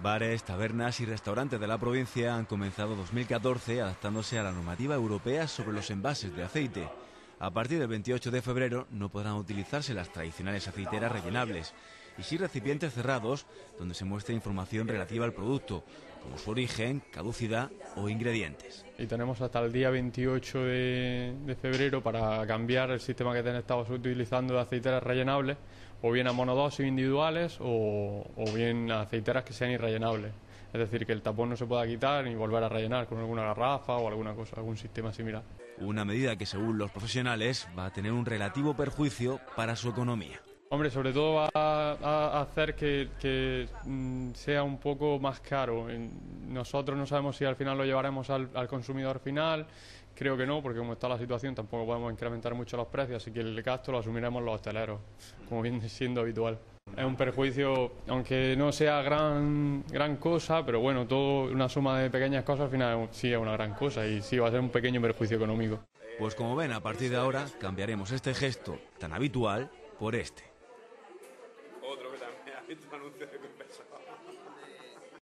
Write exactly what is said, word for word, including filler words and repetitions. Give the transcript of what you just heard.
Bares, tabernas y restaurantes de la provincia han comenzado dos mil catorce adaptándose a la normativa europea sobre los envases de aceite. A partir del veintiocho de febrero no podrán utilizarse las tradicionales aceiteras rellenables y sí recipientes cerrados donde se muestre información relativa al producto, como su origen, caducidad o ingredientes. Y tenemos hasta el día veintiocho de, de febrero para cambiar el sistema que estamos utilizando de aceiteras rellenables, o bien a monodosis individuales o, o bien a aceiteras que sean irrellenables. Es decir, que el tapón no se pueda quitar ni volver a rellenar con alguna garrafa o alguna cosa, algún sistema similar. Una medida que, según los profesionales, va a tener un relativo perjuicio para su economía. Hombre, sobre todo va a hacer que, que sea un poco más caro. Nosotros no sabemos si al final lo llevaremos al, al consumidor final. Creo que no, porque como está la situación tampoco podemos incrementar mucho los precios, así que el gasto lo asumiremos los hosteleros, como viene siendo habitual. Es un perjuicio, aunque no sea gran, gran cosa, pero bueno, todo una suma de pequeñas cosas al final sí es una gran cosa y sí va a ser un pequeño perjuicio económico. Pues como ven, a partir de ahora cambiaremos este gesto tan habitual por este. Otro que también ha visto anuncios de compensado.